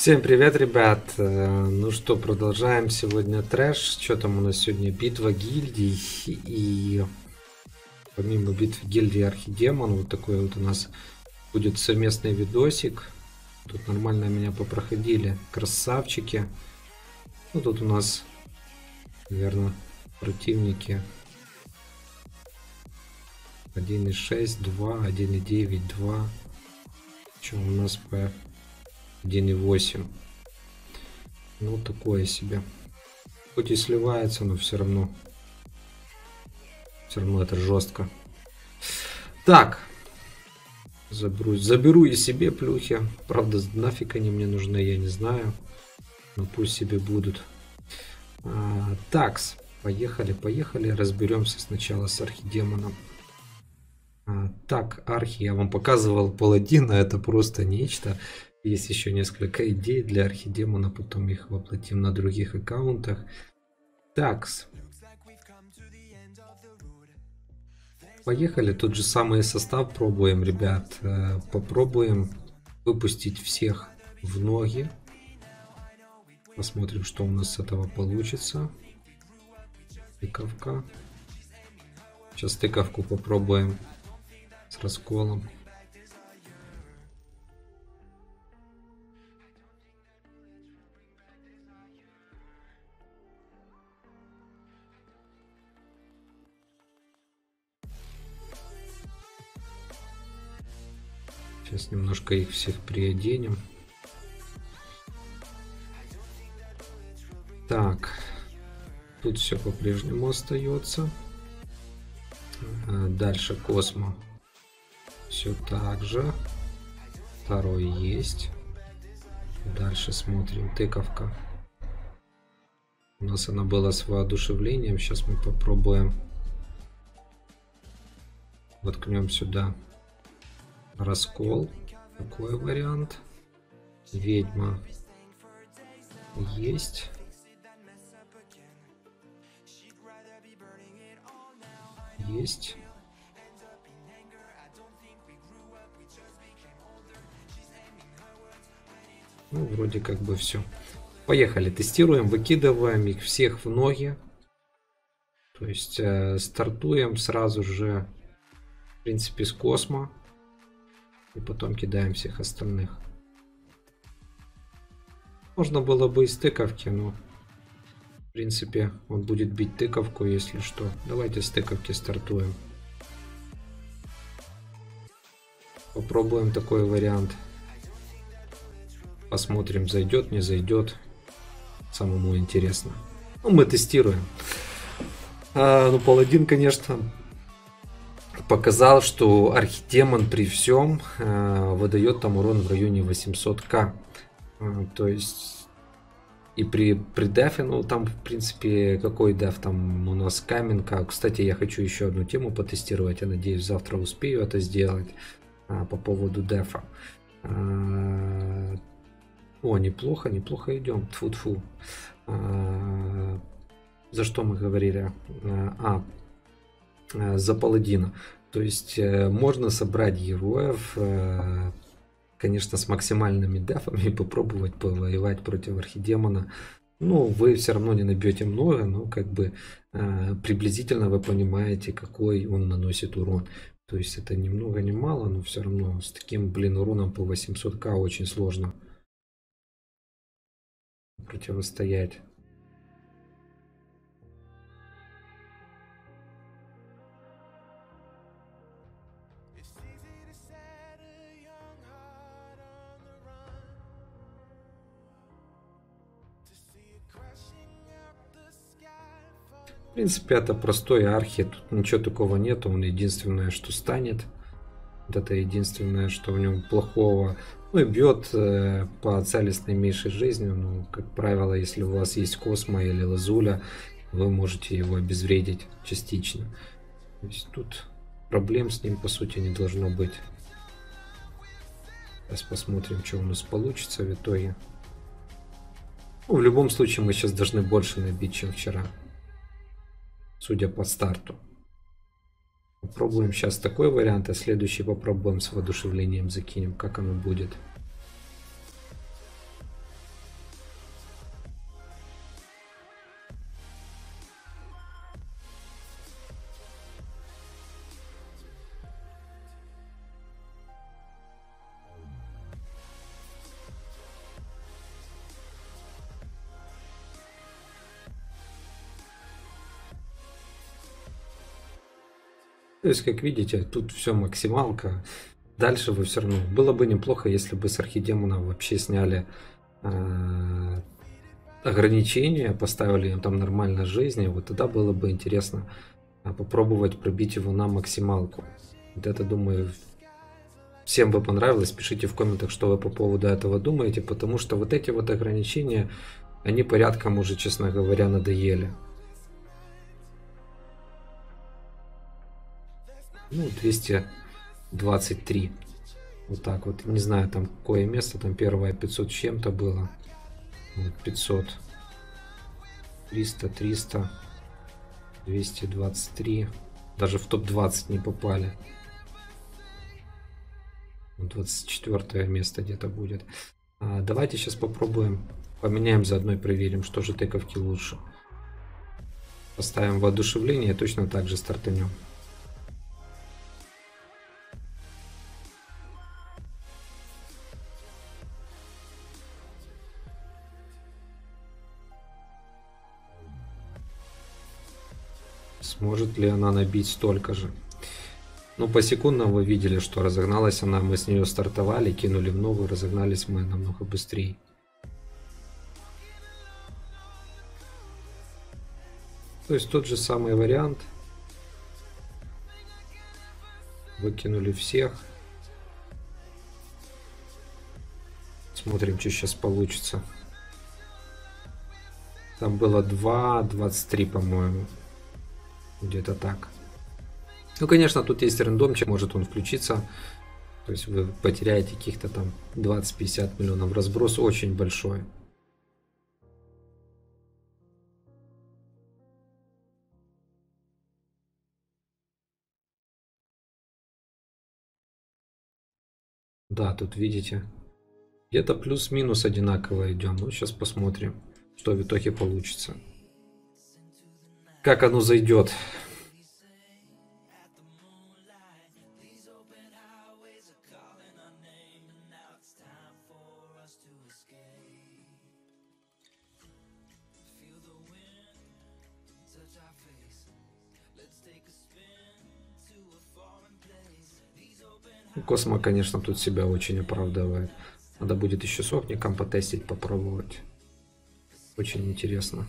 Всем привет, ребят! Ну что, продолжаем сегодня трэш. Что там у нас сегодня? Битва гильдий. И помимо битвы гильдии Архидемон, вот такой вот у нас будет совместный видосик. Тут нормально меня попроходили. Красавчики. Ну тут у нас, наверное, противники 1.6, 2, 1.9, 2. Что у нас по 1.8. Ну, такое себе. Хоть и сливается, но все равно это жестко. Так. Заберу и себе плюхи. Правда, нафиг они мне нужны, я не знаю. Но пусть себе будут. Такс. Поехали. Разберемся сначала с Архидемоном. Так, Архи, я вам показывал паладина. Это просто нечто. Есть еще несколько идей для Архидемона, потом их воплотим на других аккаунтах. Такс. Поехали, тот же самый состав пробуем, ребят. Попробуем выпустить всех в ноги. Посмотрим, что у нас с этого получится. Тыковка. Сейчас тыковку попробуем с расколом. Сейчас немножко их всех приоденем. Так, тут все по-прежнему остается. Дальше Космо. Все так же. Второй есть. Дальше смотрим. Тыковка. У нас она была с воодушевлением. Сейчас мы попробуем. Воткнем сюда раскол. Такой вариант. Ведьма есть. Есть. Ну, вроде как бы все. Поехали, тестируем, выкидываем их всех в ноги. То есть стартуем сразу же, в принципе, с Космо. И потом кидаем всех остальных. Можно было бы из тыковки, но в принципе он будет бить тыковку, если что. Давайте с тыковки стартуем. Попробуем такой вариант. Посмотрим, зайдет, не зайдет. Самому интересно. Ну, мы тестируем. Ну, паладин, конечно, показал, что Архидемон при всем выдает там урон в районе 800к. То есть и при дефе, ну там в принципе какой деф там у нас каменка. Кстати, я хочу еще одну тему потестировать. Я надеюсь, завтра успею это сделать по поводу дефа. О, неплохо идем. Тьфу-тьфу. За что мы говорили? За паладина. То есть можно собрать героев, конечно, с максимальными дефами и попробовать повоевать против Архидемона. Ну, вы все равно не набьете много, но как бы приблизительно вы понимаете, какой он наносит урон. То есть это ни много ни мало, но все равно с таким, блин, уроном по 800к очень сложно противостоять. В принципе, это простой архи, тут ничего такого нет, он единственное, что станет. Вот это единственное, что в нем плохого. Ну и бьет по целостной меньшей жизни. Ну, как правило, если у вас есть Космо или Лазуля, вы можете его обезвредить частично. То есть тут проблем с ним по сути не должно быть. Сейчас посмотрим, что у нас получится в итоге. Ну, в любом случае мы сейчас должны больше набить, чем вчера. Судя по старту. Попробуем сейчас такой вариант, а следующий попробуем с воодушевлением закинем, как оно будет. То есть, как видите, тут все максималка. Дальше вы все равно... Было бы неплохо, если бы с архидемона вообще сняли ограничения, поставили им там нормально жизни. Вот тогда было бы интересно попробовать пробить его на максималку. Вот это, думаю, всем бы понравилось. Пишите в комментах, что вы по поводу этого думаете, потому что вот эти вот ограничения, они порядком уже, честно говоря, надоели. Ну, 223. Вот так вот. Не знаю, там какое место. Там первое 500 с чем-то было. Вот 500. 300, 300. 223. Даже в топ-20 не попали. 24 место где-то будет. Давайте сейчас попробуем. Поменяем заодно и проверим, что же тыковки лучше. Поставим воодушевление и точно так же стартанем. Сможет ли она набить столько же? Ну, по секундам вы видели, что разогналась она. Мы с нее стартовали, кинули в новую, разогнались мы намного быстрее. То есть тот же самый вариант. Выкинули всех. Смотрим, что сейчас получится. Там было 2.23, по-моему. Где-то так. Ну, конечно, тут есть рандомчик, может он включиться. То есть вы потеряете каких-то там 20-50 миллионов. Разброс очень большой. Да, тут видите. Где-то плюс-минус одинаково идем. Ну, сейчас посмотрим, что в итоге получится. Как оно зайдет. Космо, конечно, тут себя очень оправдывает. Надо будет еще с Окником потестить, попробовать. Очень интересно.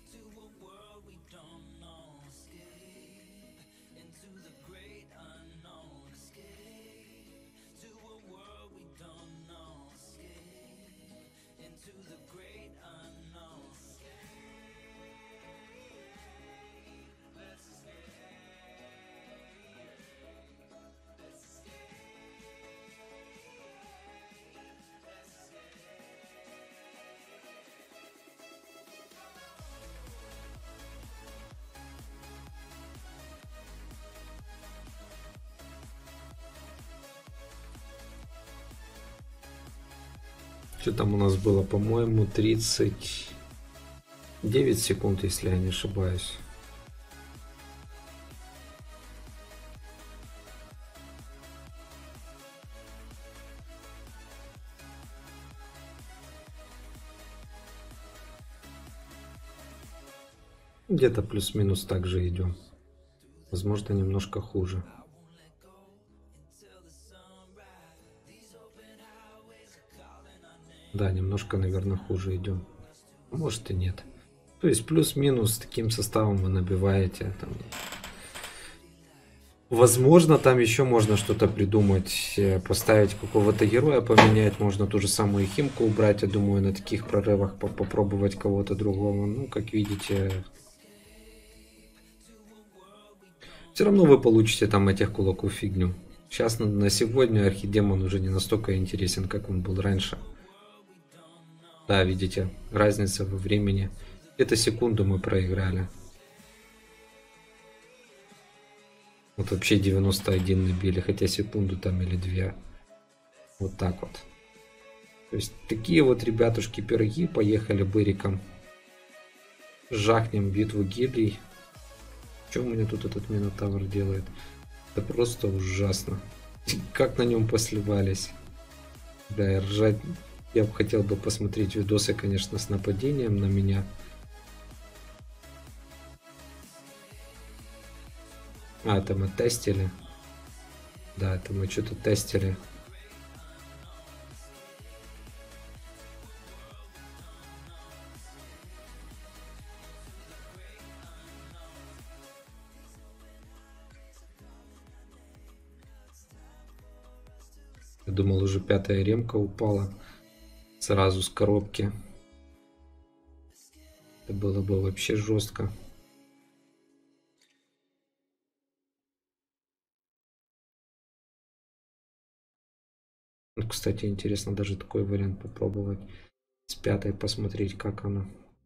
Что там у нас было, по-моему, 39 секунд, если я не ошибаюсь. Где-то плюс-минус так же идем. Возможно, немножко хуже. Да, немножко, наверное, хуже идем. Может и нет. То есть плюс-минус таким составом вы набиваете. Там... Возможно, там еще можно что-то придумать. Поставить какого-то героя, поменять. Можно ту же самую химку убрать. Я думаю, на таких прорывах попробовать кого-то другого. Ну, как видите... Все равно вы получите там этих кулаков фигню. Сейчас на сегодня архидемон уже не настолько интересен, как он был раньше. Да, видите, разница во времени. Где-то секунду мы проиграли. Вот вообще 91 набили, хотя секунду там или две. Вот так вот. То есть такие вот ребятушки пироги. Поехали быриком. Жахнем битву гильдий. Что у меня тут этот Минотавр делает? Это просто ужасно. Как на нем посливались. Да, и ржать. Я бы хотел бы посмотреть видосы, конечно, с нападением на меня. А, это мы тестили. Да, это мы что-то тестили. Я думал, уже 5-я ремка упала сразу с коробки. Это было бы вообще жестко. Ну, кстати, интересно даже такой вариант попробовать. С 5-й посмотреть, как она.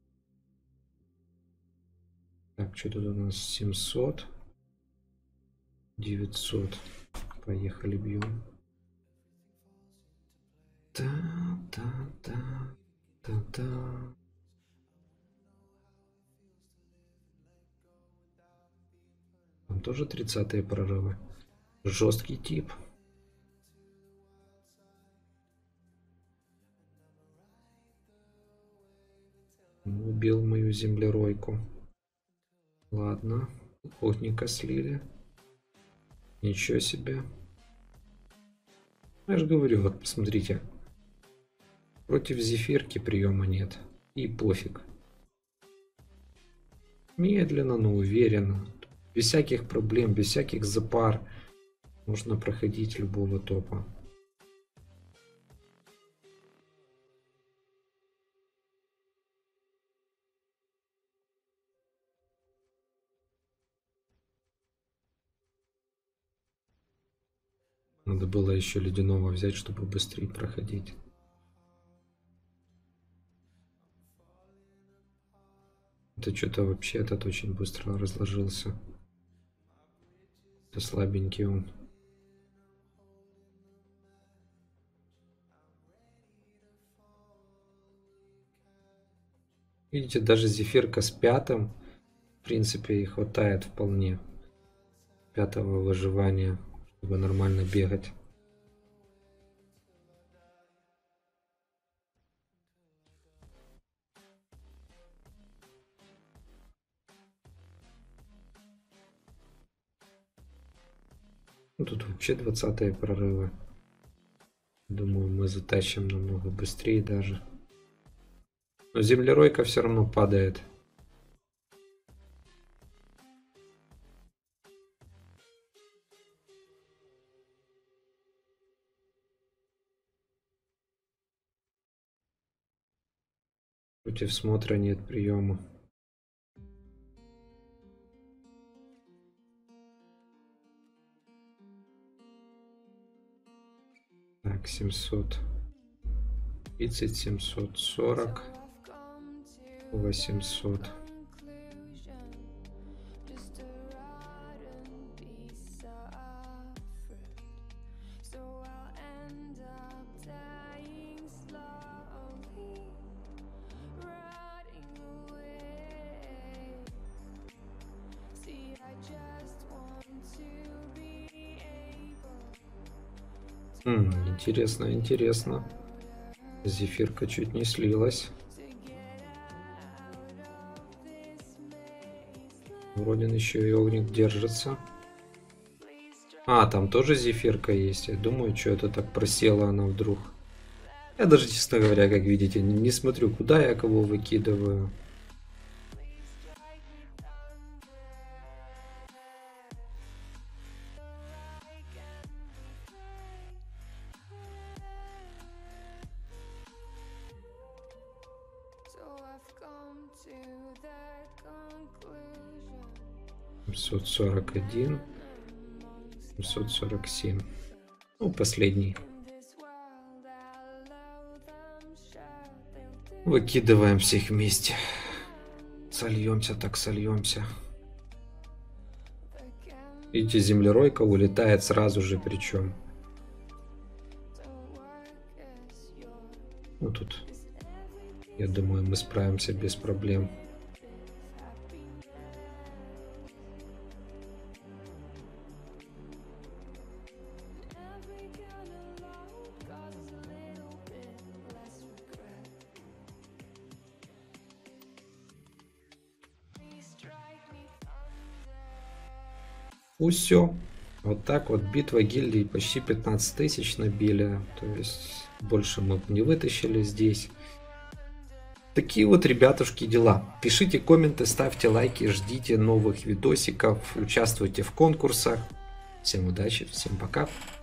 Так, что тут у нас? 700. 900. Поехали, бьем. Да. Там тоже 30-е прорывы. Жесткий тип. Убил мою землеройку. Ладно. Охотника слили. Ничего себе. Я же говорю, вот посмотрите. Против зефирки приема нет. И пофиг. Медленно, но уверенно. Без всяких проблем, без всяких запар. Можно проходить любого топа. Надо было еще ледяного взять, чтобы быстрее проходить. Это что-то вообще этот очень быстро разложился. Это слабенький он. Видите, даже зефирка с 5-м, в принципе, и хватает вполне 5-го выживания, чтобы нормально бегать. Ну, тут вообще 20-е прорывы. Думаю, мы затащим намного быстрее даже. Но землеройка все равно падает. Против смотра нет приема. Так, 700. 30, 740. 800. Интересно, интересно. Зефирка чуть не слилась. Вроде еще и огник держится. А, там тоже зефирка есть. Я думаю, что это так просела она вдруг. Я даже, честно говоря, как видите, не смотрю, куда я кого выкидываю. Семьсот 741. 747. Ну, последний. Выкидываем всех вместе. Сольемся, так сольемся. Видите, землеройка улетает сразу же, причем. Ну тут, я думаю, мы справимся без проблем. Все. Вот так вот битва гильдий почти 15 тысяч набили. То есть больше мы не вытащили здесь. Такие вот, ребятушки, дела. Пишите комменты, ставьте лайки, ждите новых видосиков, участвуйте в конкурсах. Всем удачи, всем пока.